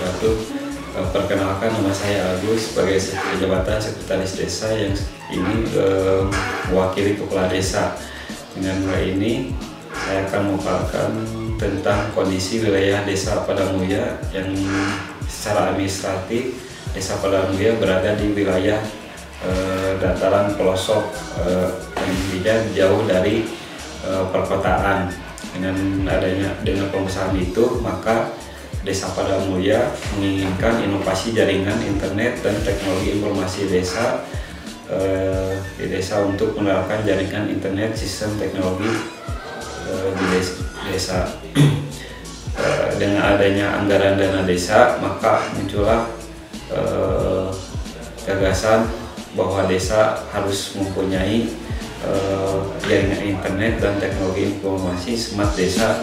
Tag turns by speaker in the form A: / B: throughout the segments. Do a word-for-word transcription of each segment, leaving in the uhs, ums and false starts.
A: wabarakatuh. Perkenalkan, nama saya Agus sebagai jabatan Sekretaris Desa yang ini eh, mewakili Kepala Desa. Dengan mulai ini saya akan memaparkan tentang kondisi wilayah Desa Padangmulia yang secara administratif Desa Padangmulia berada di wilayah eh, dataran pelosok eh, yang jauh dari eh, perkotaan. Dengan adanya dengan pembesaran itu, maka Desa Padangmulia menginginkan inovasi jaringan internet dan teknologi informasi desa eh, di desa untuk menerapkan jaringan internet sistem teknologi eh, di desa. eh, dengan adanya anggaran dana desa, maka muncullah eh, gagasan bahwa desa harus mempunyai eh, jaringan internet dan teknologi informasi smart desa.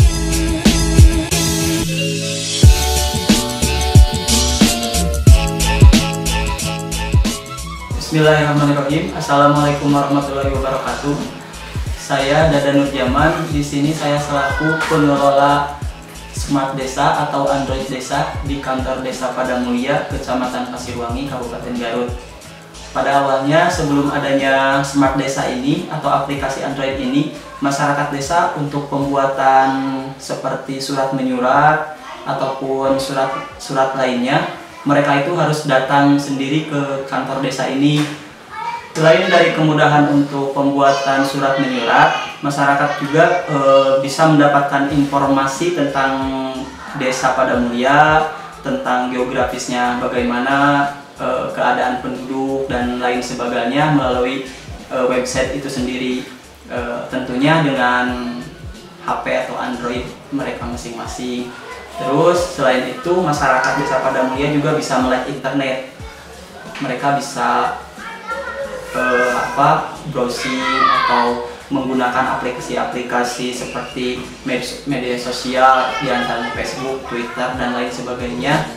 B: Bismillahirrahmanirrahim. Assalamualaikum warahmatullahi wabarakatuh. Saya Dadan Nurjaman. Di sini saya selaku pengelola Smart Desa atau Android Desa di kantor Desa Padangmulia, Kecamatan Pasirwangi, Kabupaten Garut. Pada awalnya, sebelum adanya Smart Desa ini atau aplikasi Android ini, masyarakat desa untuk pembuatan seperti surat menyurat ataupun surat-surat lainnya, mereka itu harus datang sendiri ke kantor desa ini. Selain dari kemudahan untuk pembuatan surat menyurat, masyarakat juga e, bisa mendapatkan informasi tentang Desa Padangmulia, tentang geografisnya, bagaimana e, keadaan penduduk dan lain sebagainya melalui e, website itu sendiri. E, tentunya dengan H P atau Android mereka masing-masing. Terus selain itu, masyarakat Desa Padangmulia juga bisa melek internet. Mereka bisa eh, apa browsing atau menggunakan aplikasi-aplikasi seperti media sosial, diantaranya Facebook, Twitter, dan lain sebagainya.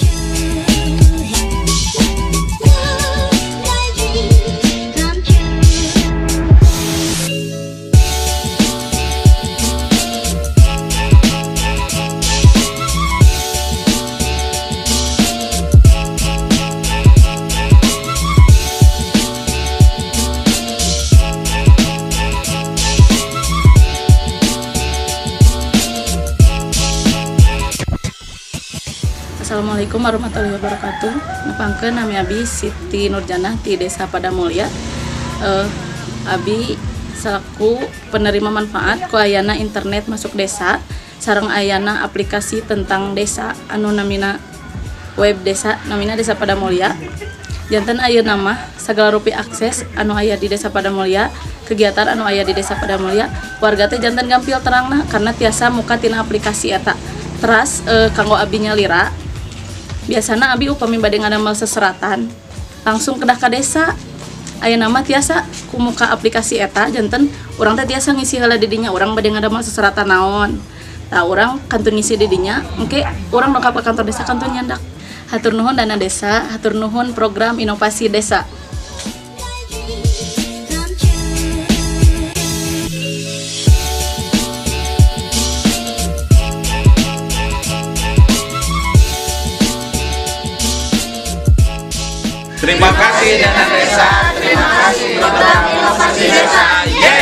C: Assalamualaikum warahmatullahi wabarakatuh. Nepangkeun nami Abi Siti Nurjanah di Desa Padangmulia. Uh, Abi selaku penerima manfaat ku ayana internet masuk desa sareng ayana aplikasi tentang desa anu namina web desa namina Desa Padangmulia. Janten ayeuna mah sagala rupi akses anu aya di Desa Padangmulia, kegiatan anu aya di Desa Padangmulia, warga teh janten gampil terangna karena tiasa muka tina aplikasi eta. Teras uh, kanggo Abi nyalira, biasana Abi upami bade ngadamel seseratan langsung kedah ka desa, aya nama tiasa ku muka aplikasi eta janten urang teh tiasa ngisi heula di dinya urang bade ngadamel seseratan naon. Tah urang kantun ngisi di dinya, engke urang dongkap ka kantor desa kantun nyandak. Hatur nuhun dana desa, hatur nuhun program inovasi desa.
D: Terima kasih dana desa, terima kasih program inovasi desa. Yeah.